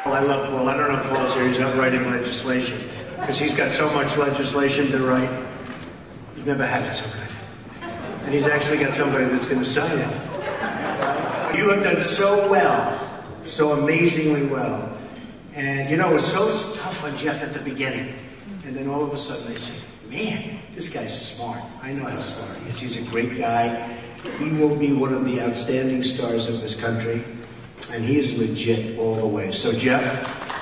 I love Paul. I don't know if Paul's here. He's not writing legislation because he's got so much legislation to write. He's never had it so good. And he's actually got somebody that's going to sign it. You have done so well, so amazingly well. And you know, it was so tough on Jeff at the beginning. And then all of a sudden they say, man, this guy's smart. I know how smart he is. He's a great guy. He will be one of the outstanding stars of this country. And he is legit all the way. So Jeff,